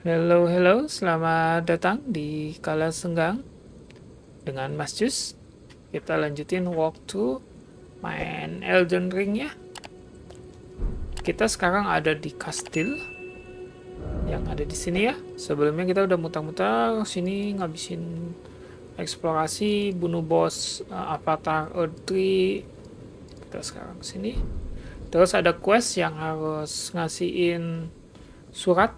Hello, hello, selamat datang di Kala Senggang dengan Mas Jus. Kita lanjutin walkthrough main Elden Ring ya. Kita sekarang ada di kastil yang ada di sini ya. Sebelumnya kita udah muter-muter sini ngabisin eksplorasi, bunuh bos Avatar Erdtree. Kita sekarang sini. Terus ada quest yang harus ngasihin surat.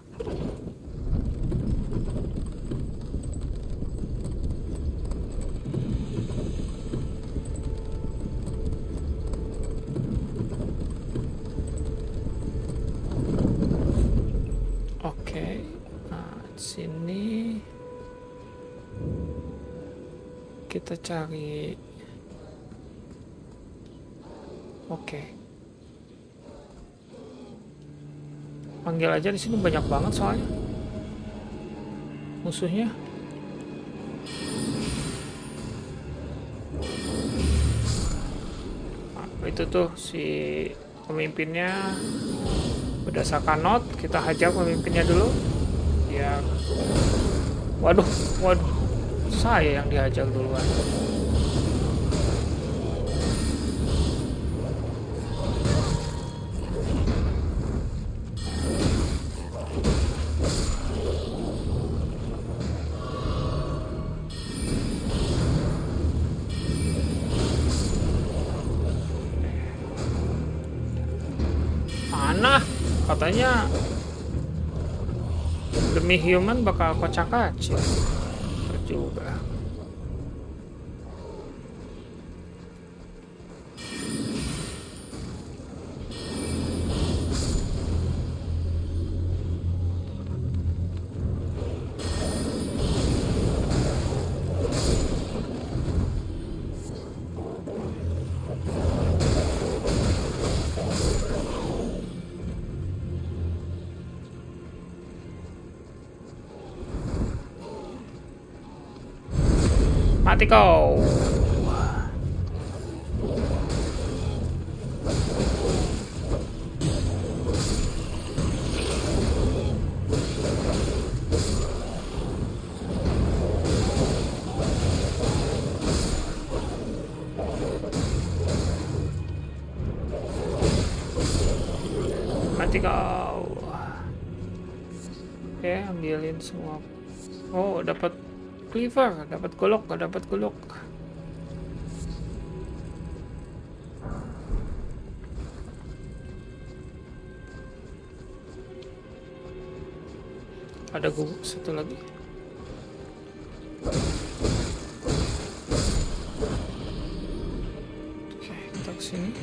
Oke, nah di sini kita cari. Oke, panggil aja, di sini banyak banget soalnya musuhnya. Nah, itu tuh si pemimpinnya. Berdasarkan not, kita hajar pemimpinnya dulu. Ya, waduh, saya yang dihajar duluan. Mana? Katanya demi human bakal kocak-kacir juga. Mati kau. Mati kau. Oke, ambilin semua. Oh, dapat cleaver, dapat golok, gak dapat golok. Ada gubuk satu lagi. Oke, kita kesini.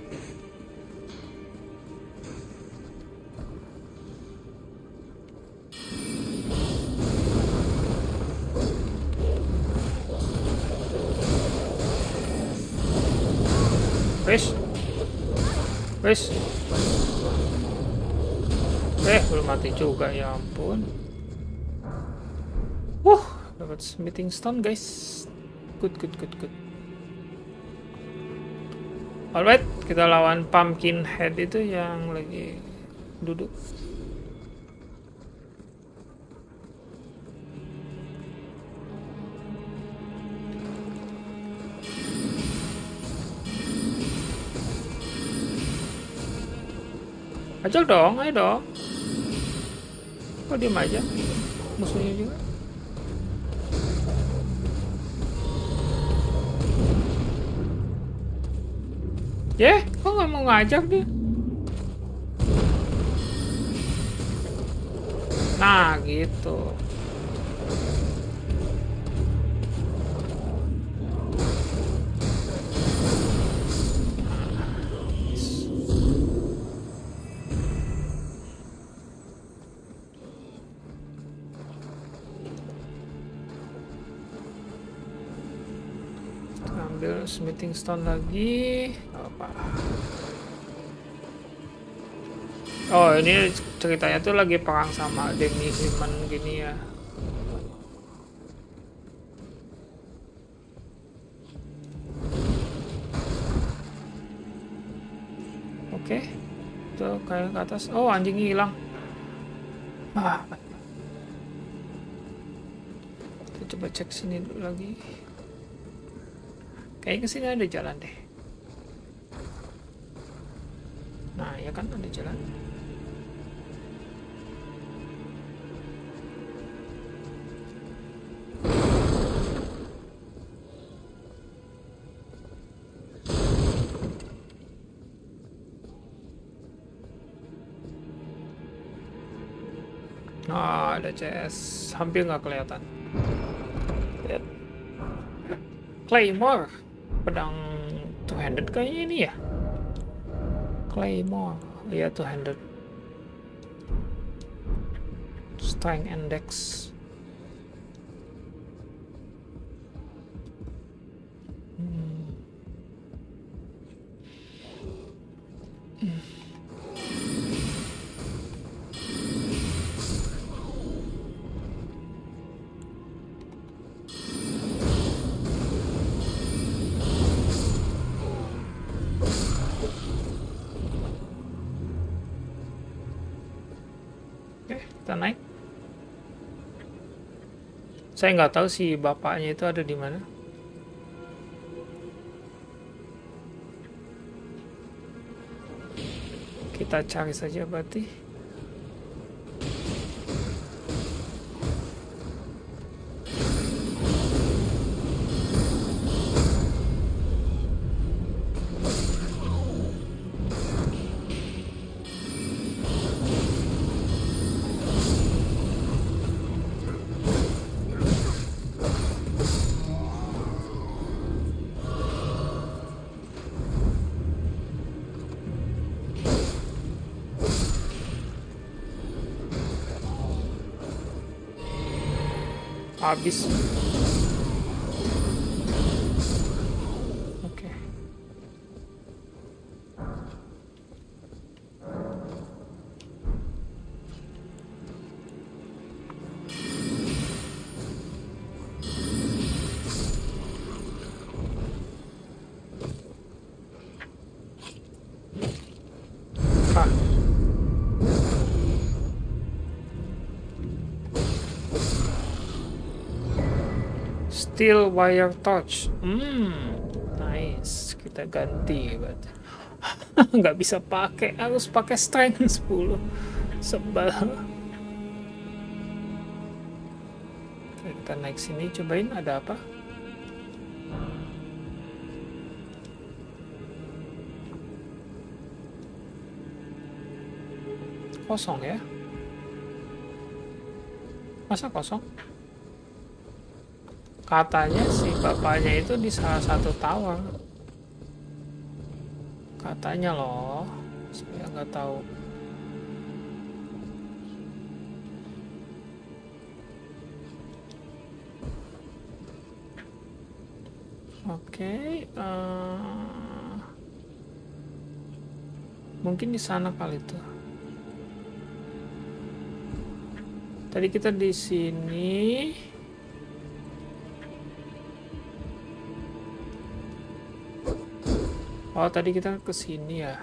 Wes, belum mati juga, ya ampun. Dapat smithing stone guys. Good. Alright, kita lawan pumpkin head itu yang lagi duduk. Ajak dong, ayo dong. Kok diem aja? Musuhnya juga. Kok nggak mau ngajak dia? Nah, gitu. Ambil smithing stone lagi. Apa? Oh, ini ceritanya tuh lagi perang sama demi human gini ya. Oke, tuh kayak ke atas. Oh, anjingnya hilang. Kita coba cek sini dulu lagi. Kayaknya kesini ada jalan deh. Nah, ya kan ada jalan. Nah, ada CS. Hampir nggak kelihatan. Lihat. Claymore. Pedang two-handed kayaknya ini ya. Claymore. Iya, two-handed. Strength index. Kita naik. Saya nggak tahu si bapaknya itu ada di mana. Kita cari saja berarti. Habis. Oke. Ah. Steel wire torch. Nice. Kita ganti berarti. Nggak bisa pakai, harus pakai strength 10. Sebel. Oke, kita naik sini, cobain ada apa. Kosong ya? Masa kosong? Katanya si bapaknya itu di salah satu tower. Katanya loh, saya nggak tahu. Oke, mungkin di sana kali itu. Tadi kita di sini. Oh, tadi kita ke sini ya.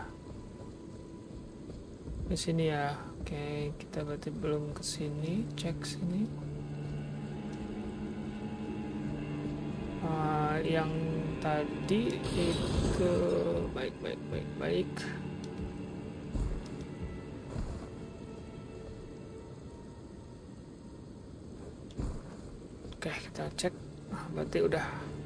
Ke sini ya. Oke, kita berarti belum ke sini. Cek sini. Yang tadi itu baik. Oke, kita cek. Berarti udah.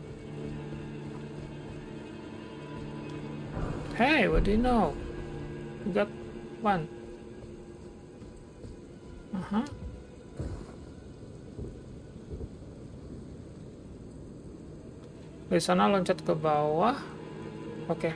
Hey, what do you know? You got one. Dari sana loncat ke bawah. Oke.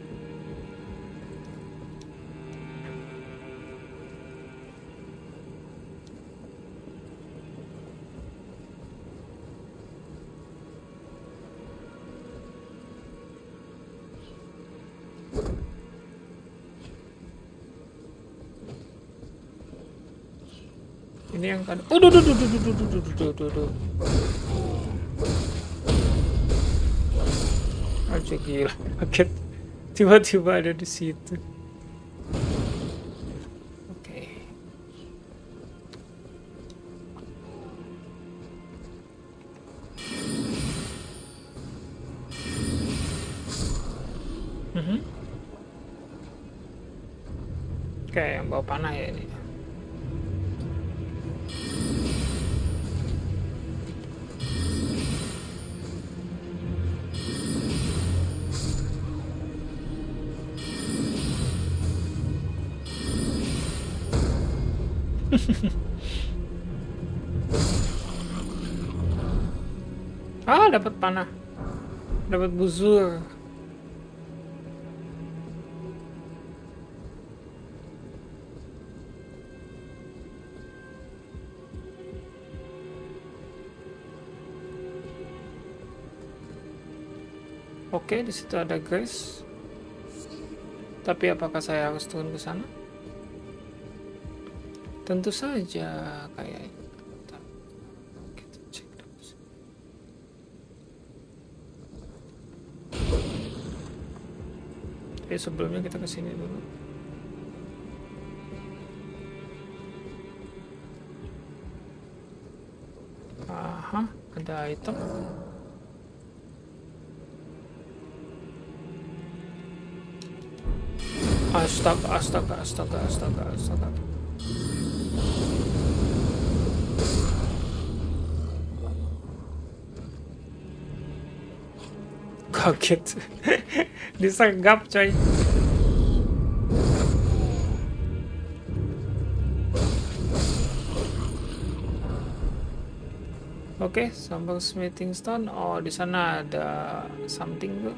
Ini yang kan. Duh. Aja gila, kaget. Tiba-tiba ada di situ. Oke. yang bawa panah ya ini. Ah, dapat panah. Dapat busur. Oke, di situ ada Grace. Tapi apakah saya harus turun ke sana? Tentu saja, kayak kita cek dulu. Oke, sebelumnya kita ke sini dulu. Aha, ada item. Astaga, astaga, astaga, astaga, astaga. Kaget. Disergap, coy. Oke, sambal smithing stone. Oh, di sana ada something tuh.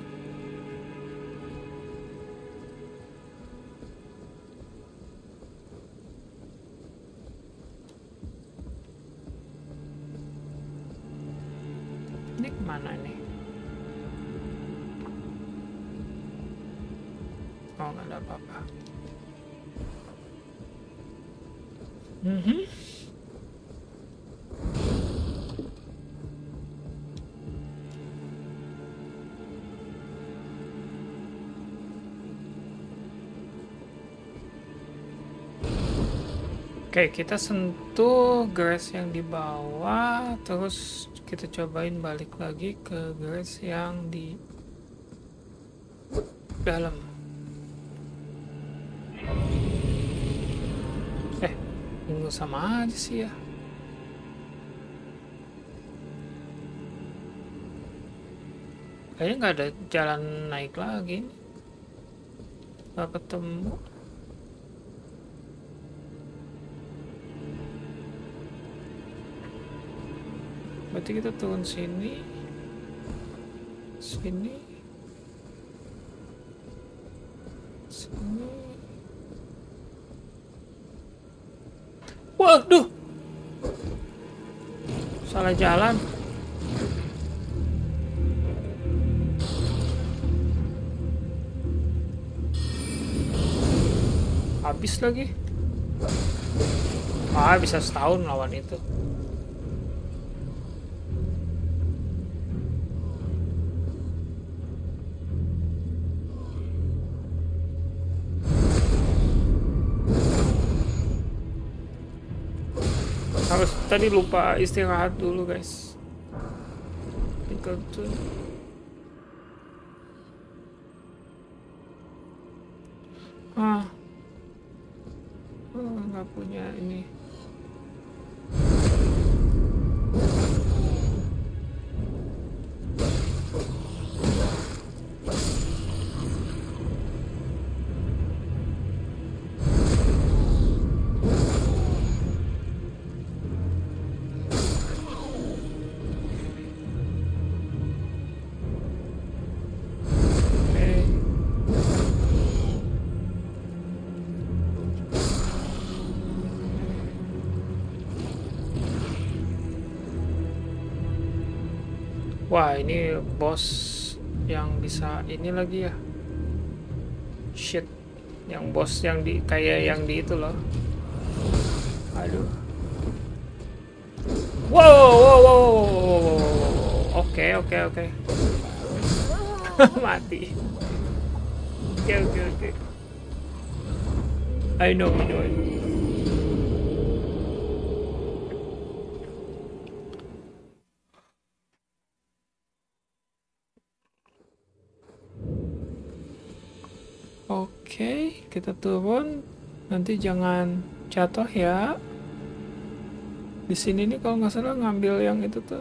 Ini kemana nih? Oh, nggak ada apa-apa. Oke, kita sentuh grass yang di bawah, terus kita cobain balik lagi ke grass yang di dalam. Ini sama aja sih ya. Kayaknya nggak ada jalan naik lagi. Nggak ketemu. Berarti kita turun sini, sini, sini. Waduh, salah jalan. Habis lagi. Ah, bisa setahun lawan itu. Harus tadi lupa istirahat dulu guys. Tinggal tuh. Nggak punya ini. Wah, ini bos yang bisa ini lagi ya. Shit. Yang bos yang di kayak yang di itu loh. Aduh. Wow, wow, wow, wow. Oke. Mati. Oke. I know. Oke, kita turun. Nanti jangan jatuh ya. Di sini nih kalau nggak salah ngambil yang itu tuh.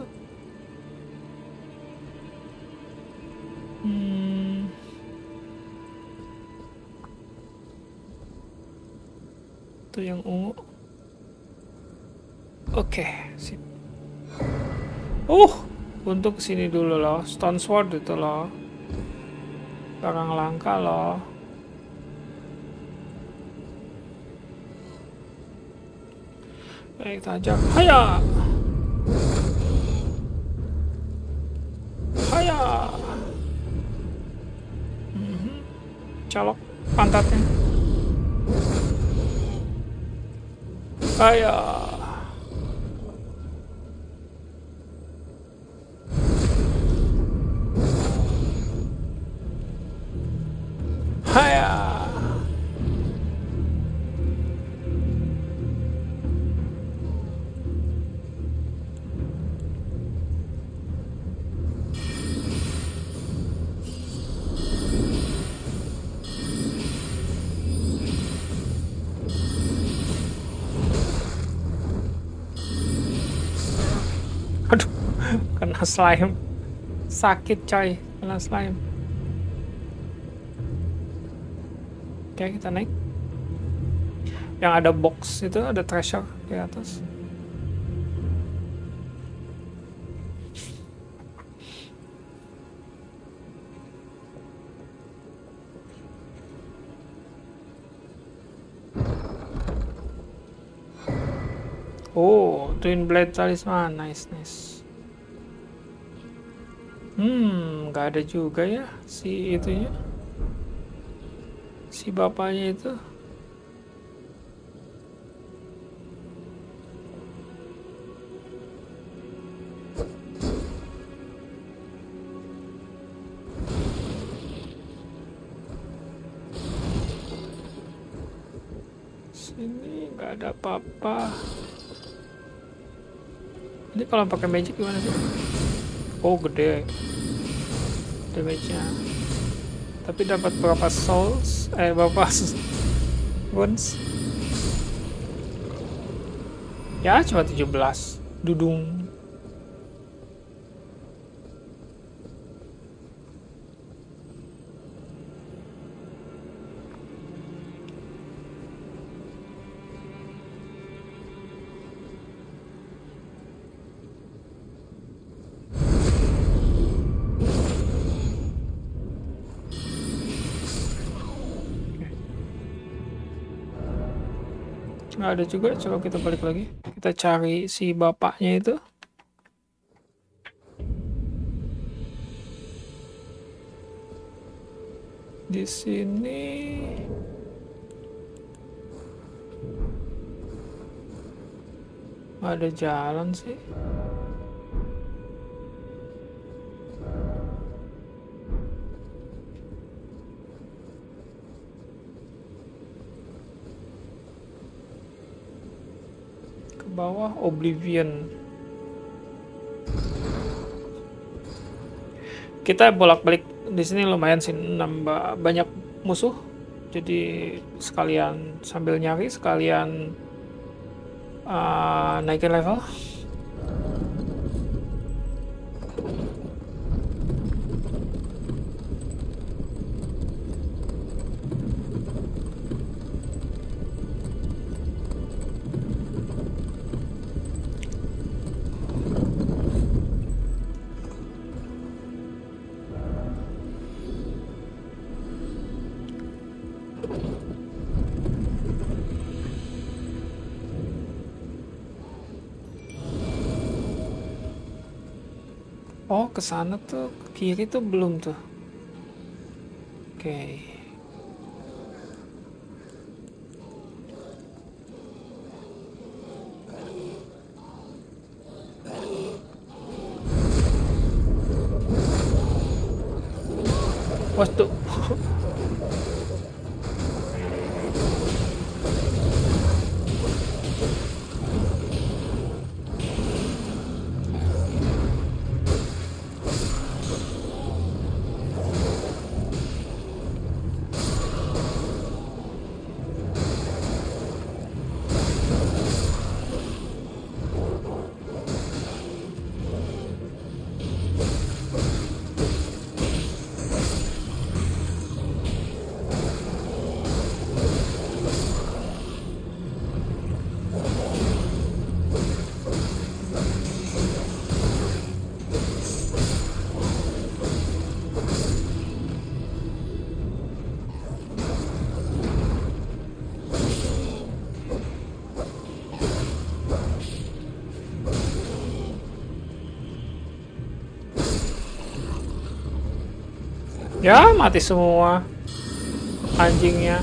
Itu yang ungu. Oke, sip. Untuk sini dulu loh. Stone Sword itu loh. Barang langka loh. Baik, tajam. Haya! Haya! Colok pantatnya. Haya! Haya! Aduh, kena slime. Sakit coy, kena slime. Oke, kita naik. Yang ada box itu, ada treasure di atas. Oh, Twin Blade Talisman, nice, nice. Nggak ada juga ya si itunya, si bapaknya itu. Sini nggak ada apa-apa. Ini kalau pakai magic gimana sih? Oh, gede damage-nya. Tapi dapat berapa souls? Berapa wounds? Ya, cuma 17. Dudung. Nggak ada juga, coba kita balik lagi. Kita cari si bapaknya itu. Di sini nggak ada jalan sih. Bawah Oblivion. Kita bolak-balik di sini lumayan sih, nambah banyak musuh. Jadi sekalian sambil nyari, sekalian naikin level. Oh, ke sana tuh, ke kiri tuh belum tuh. Oke. Waduh. Ya, mati semua anjingnya.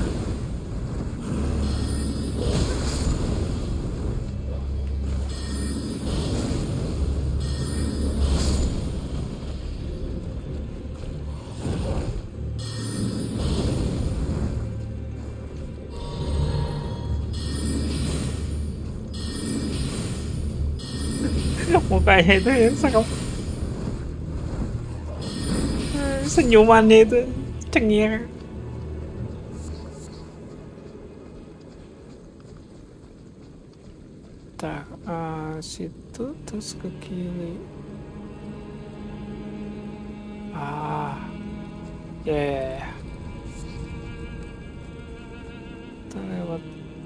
Mukanya itu ya, senyumannya itu cengir. Tak, situ terus ke kiri. Yeah. Kita lewat.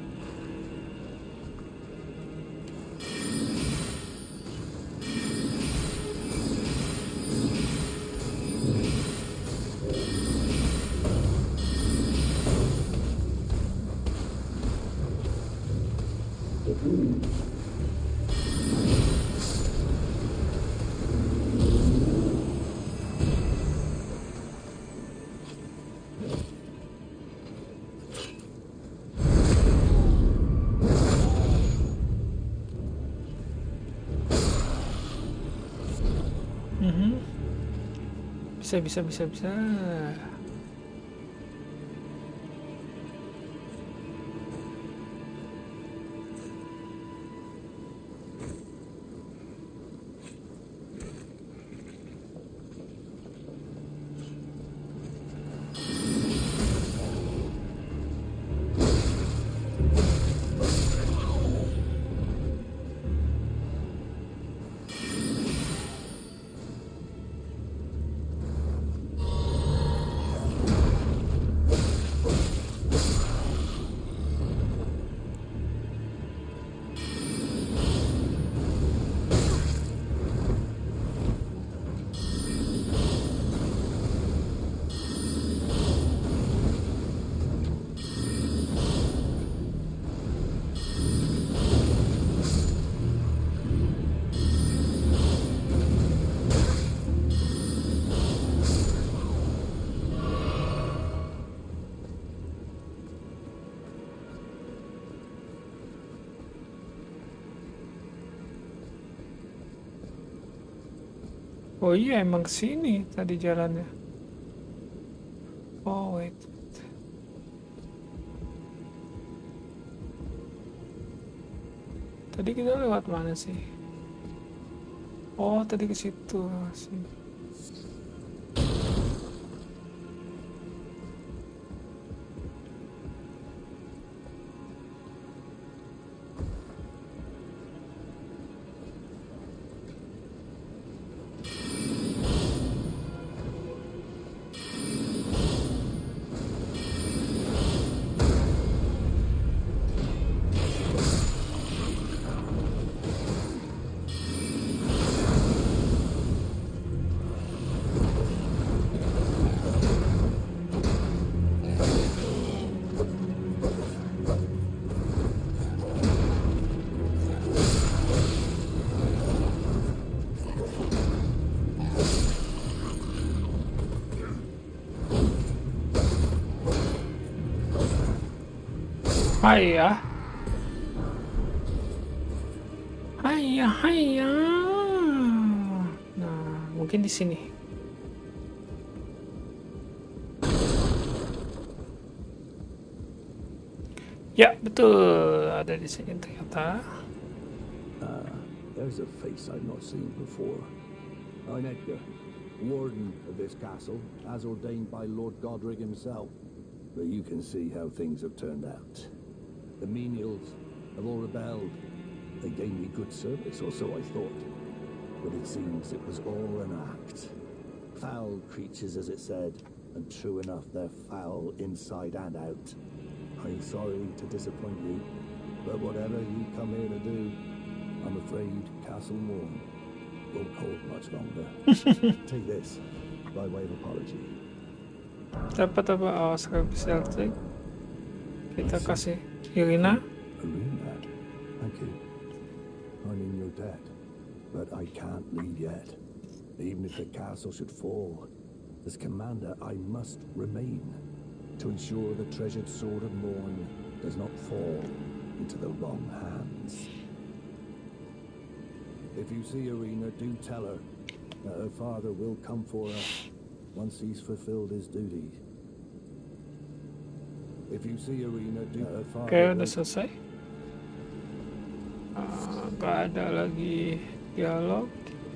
Bisa. Oh iya, emang kesini tadi jalannya. Oh wait. Tadi kita lewat mana sih? Oh, tadi ke situ sih. Hayya. Nah, mungkin di sini. Ya, betul. Ada di sini ternyata. There's a face I've not seen before. I'm Edgar, warden of this castle, as ordained by Lord Godric himself. But you can see how things have turned out. The menials have all rebelled. They gave me good service, or so I thought. But it seems it was all an act. Foul creatures, as it said, and true enough, they're foul inside and out. I'm sorry to disappoint you, but whatever you come here to do, I'm afraid Castle Morn won't hold much longer. Take this, by way of apology. Dapat apa? Oh, service elektrik. Kita kasih Irina. Irina, thank you. I mean, you're dead, but I can't leave yet. Even if the castle should fall, As commander, I must remain to ensure the treasured sword of Morn does not fall into the wrong hands. If you see Irina, do tell her that her father will come for her once he's fulfilled his duty. If you see Irina, do her father. Oke, udah selesai. Gak ada lagi dialog.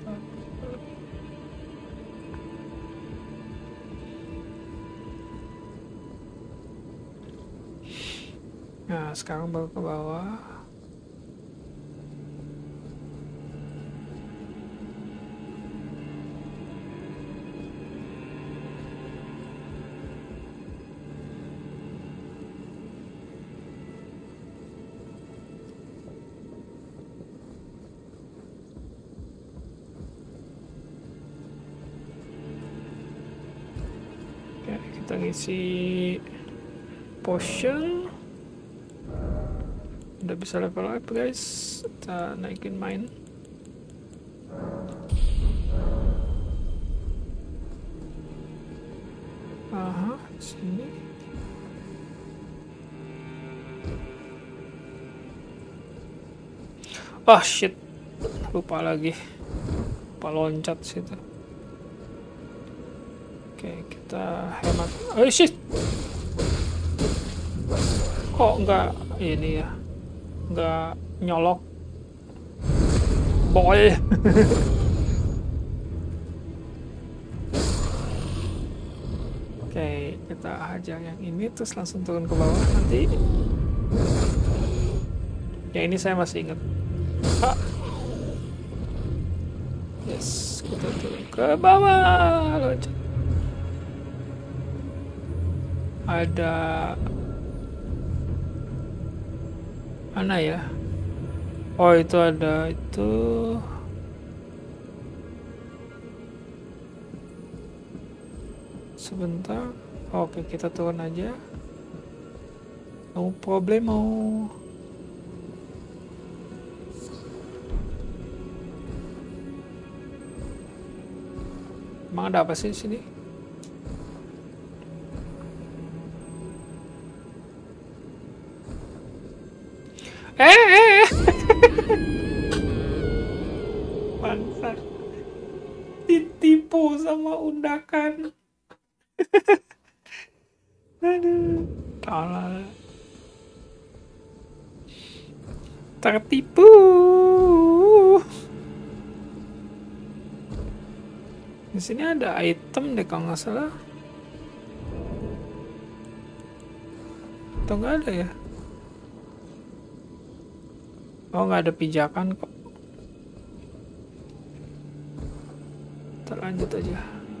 Nah, sekarang baru ke bawah. Oke, kita ngisi potion. Udah bisa level up guys, kita naikin main. Aha, sini. Oh shit, lupa lagi, lupa loncat situ. Oke, kita hemat. Oh shit, kok nggak ini ya? Nggak nyolok boy. Oke, kita hajar yang ini terus langsung turun ke bawah nanti. Yang ini saya masih ingat. Yes, kita turun ke bawah. Loncat. Ada mana ya? Oh, itu ada itu. Sebentar. Oke, kita turun aja. No problemo. Emang ada apa sih di sini? Bangsat. Ditipu sama undakan. Aduh, tolol. Tertipu. Di sini ada item deh kalau nggak salah. Atau nggak ada ya? Oh, nggak ada pijakan kok. Kita lanjut aja.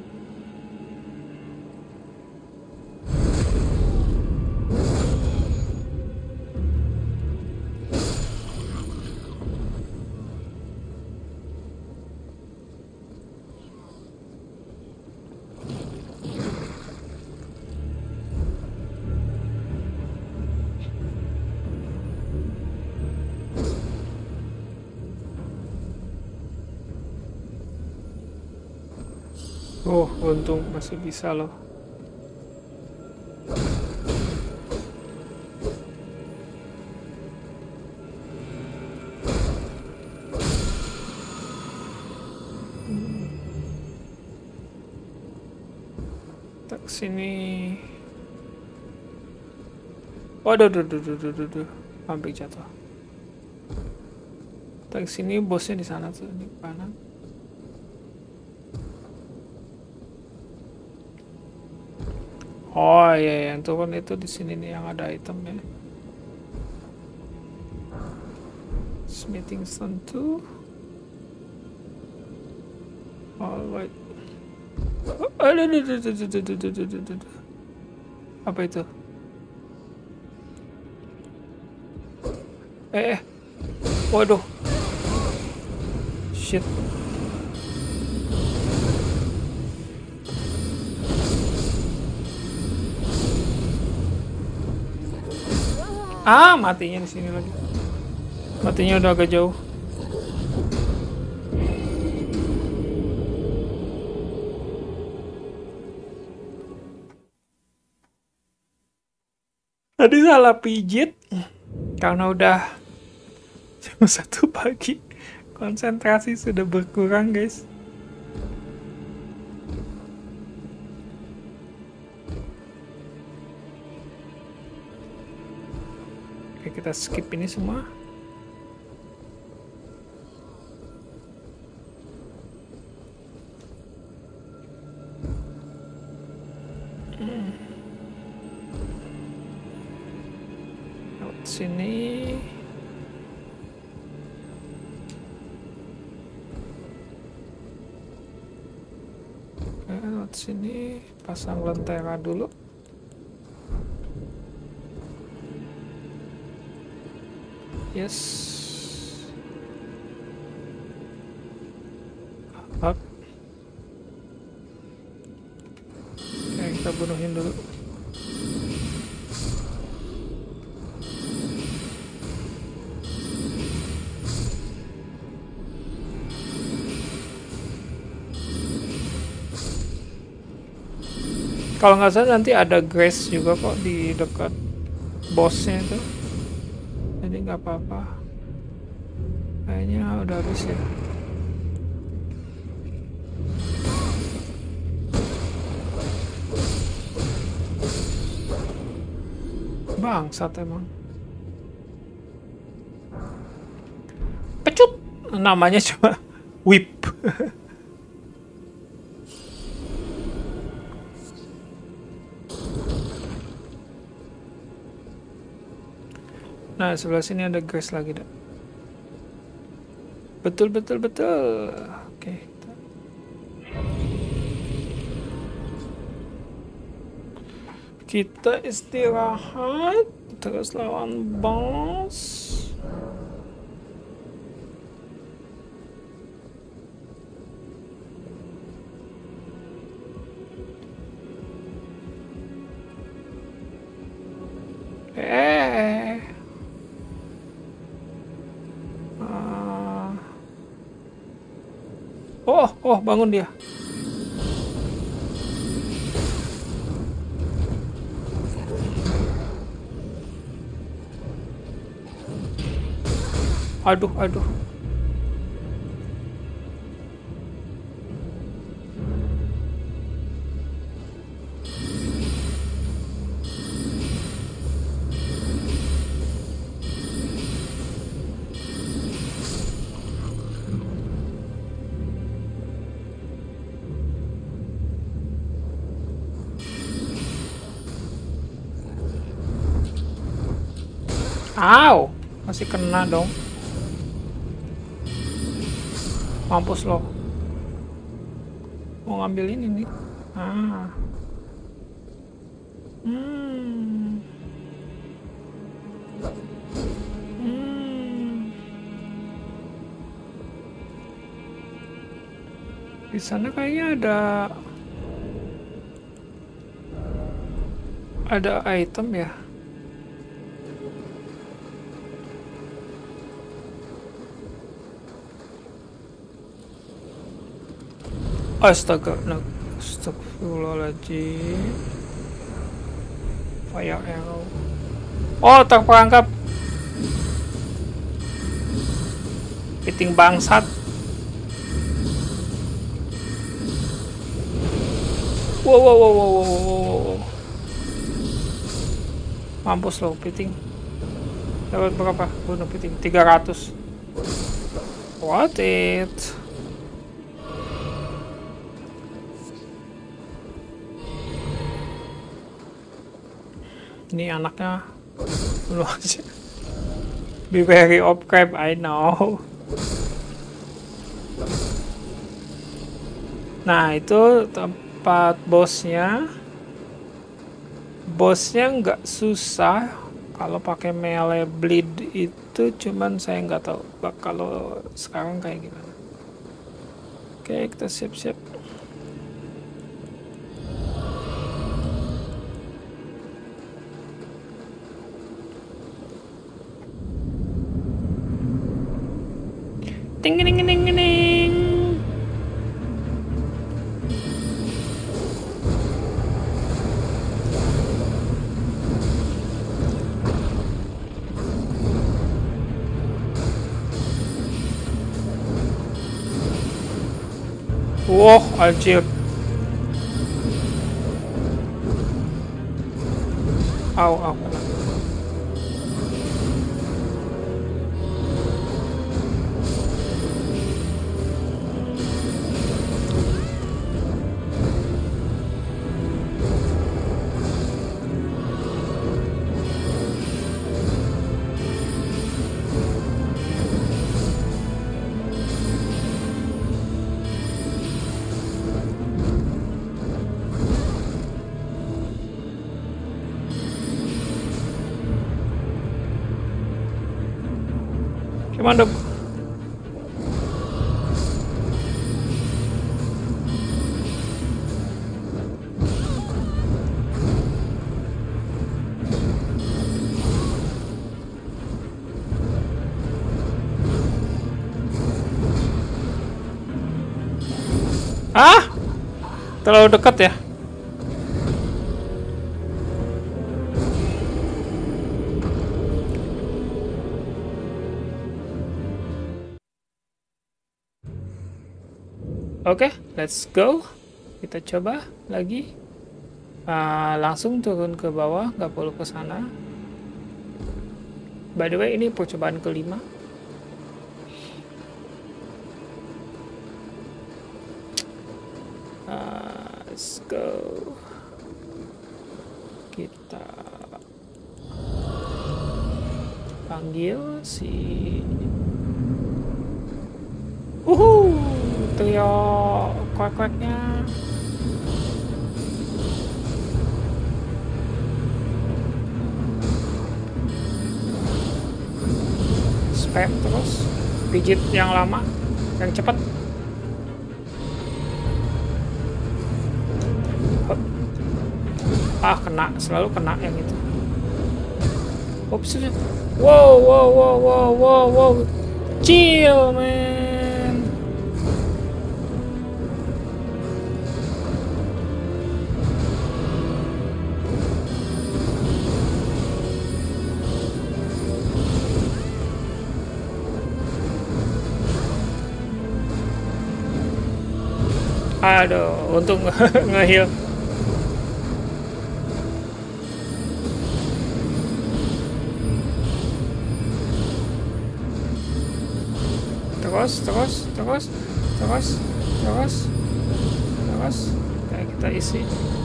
Oh, untung masih bisa loh. Kita kesini. Waduh, hampir jatuh. Kita kesini, bosnya di sana tuh, di kanan. Oh iya, yang turun itu di sini nih yang ada itemnya. Smithing stone 2. Alright. Aduh. Apa itu? Waduh. Shit. Matinya di sini lagi. Matinya udah agak jauh. Tadi salah pijit karena udah jam 1 pagi. Konsentrasi sudah berkurang, guys. Oke, kita skip ini semua. Lewat sini. Oke, lewat sini. Pasang lentera dulu. Yes. Up. Oke, kita bunuhin dulu. Kalau nggak salah nanti ada Grace juga kok di dekat bosnya itu. Jadi nggak apa-apa. Kayaknya udah habis ya. Bangsat emang. Pecut. Namanya cuma whip. Nah, sebelah sini ada Grace lagi, dah. Betul. Oke. Kita istirahat, terus lawan boss. Oh, bangun dia. Aduh. Au, masih kena dong. Mampus lo. Mau ngambil ini nih. Di sana kayaknya ada item ya. Astagfirullahaladzim. Fire arrow. Oh, terperangkap. Piting bangsat. Wow. Mampus lo, piting. Dapat berapa? Bunuh piting 300. What it? Ini anaknya bunuh aja. Be wary of crab, I know. Nah, itu tempat bosnya. Bosnya nggak susah kalau pakai melee bleed itu, cuman saya nggak tahu kalau sekarang kayak gimana. Oke, kita siap-siap. Ting ting ting ting. Wah, anjir. Au, au, kena. Gimana? Ah, terlalu dekat ya. Oke, let's go. Kita coba lagi. Langsung turun ke bawah, nggak perlu ke sana. By the way, ini percobaan kelima. Let's go. Kita panggil si trio kwek-kweknya. Spam terus, pijit yang lama, yang cepat. Ah, kena, selalu kena yang itu. Oops. Wow, wow, wow, wow, wow, wow. Chill, man. Aduh, untung nge-heal. Terus. Kayak kita isi.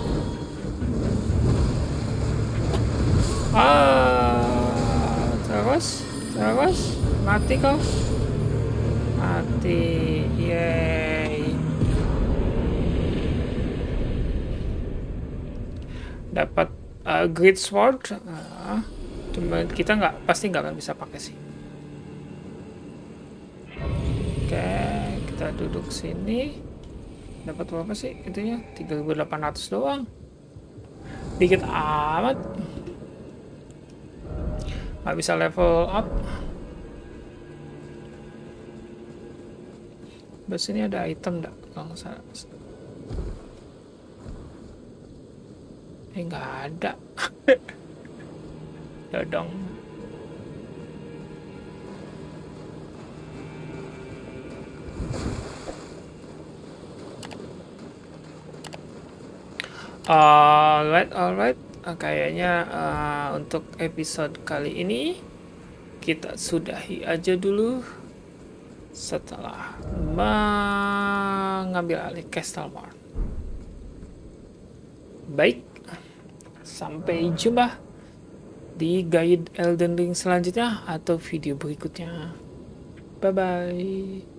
Terus. Mati kau. Mati. Yeay. Dapat Great Sword. Cuma kita pasti nggak akan bisa pakai sih. Oke, kita duduk sini. Dapat berapa sih itunya? 3.800 doang. Dikit amat. Nggak bisa level up. Bus ini ada item nggak? Kalau nggak salah. Nggak ada. Dodong. Alright. Kayaknya untuk episode kali ini kita sudahi aja dulu setelah mengambil alih Castle-Marn. Baik, sampai jumpa di guide Elden Ring selanjutnya atau video berikutnya. Bye bye.